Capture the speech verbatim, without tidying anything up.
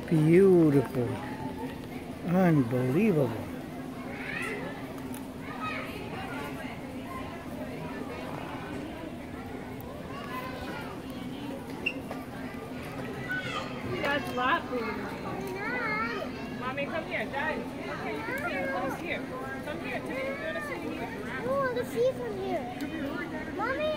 Beautiful. Unbelievable. That's laughing. Mommy, come here. Dad. Okay, you can see it. Come here. Come here. Do you want to see here? I want to see from here. Mommy,